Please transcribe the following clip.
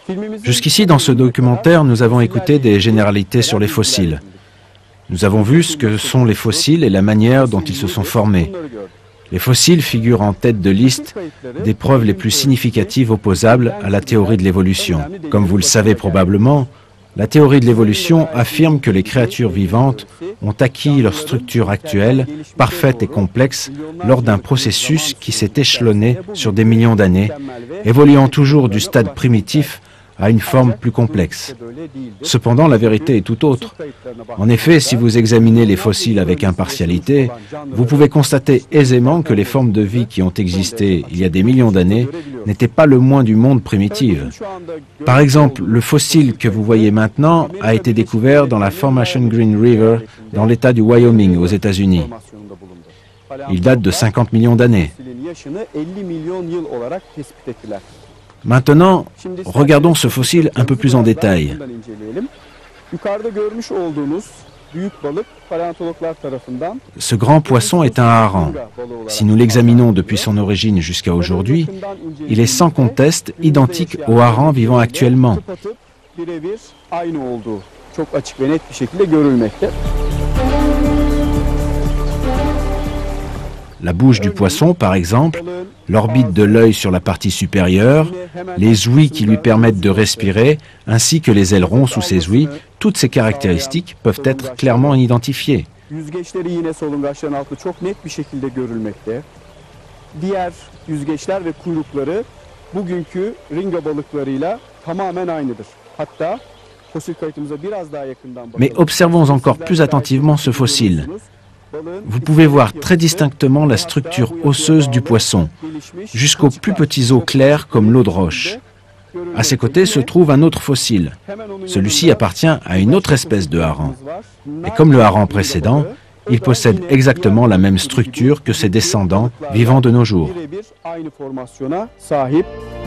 Jusqu'ici, dans ce documentaire, nous avons écouté des généralités sur les fossiles. Nous avons vu ce que sont les fossiles et la manière dont ils se sont formés. Les fossiles figurent en tête de liste des preuves les plus significatives opposables à la théorie de l'évolution. Comme vous le savez probablement, la théorie de l'évolution affirme que les créatures vivantes ont acquis leur structure actuelle, parfaite et complexe, lors d'un processus qui s'est échelonné sur des millions d'années, évoluant toujours du stade primitif à une forme plus complexe. Cependant, la vérité est tout autre. En effet, si vous examinez les fossiles avec impartialité, vous pouvez constater aisément que les formes de vie qui ont existé il y a des millions d'années n'étaient pas le moins du monde primitives. Par exemple, le fossile que vous voyez maintenant a été découvert dans la Formation Green River, dans l'État du Wyoming, aux États-Unis. Il date de 50 millions d'années. Maintenant, regardons ce fossile un peu plus en détail. Ce grand poisson est un hareng. Si nous l'examinons depuis son origine jusqu'à aujourd'hui, il est sans conteste identique au hareng vivant actuellement. La bouche du poisson, par exemple, l'orbite de l'œil sur la partie supérieure, les ouïes qui lui permettent de respirer, ainsi que les ailerons sous ses ouïes, toutes ces caractéristiques peuvent être clairement identifiées. Mais observons encore plus attentivement ce fossile. Vous pouvez voir très distinctement la structure osseuse du poisson, jusqu'aux plus petits os clairs comme l'eau de roche. À ses côtés se trouve un autre fossile. Celui-ci appartient à une autre espèce de hareng. Et comme le hareng précédent, il possède exactement la même structure que ses descendants vivant de nos jours.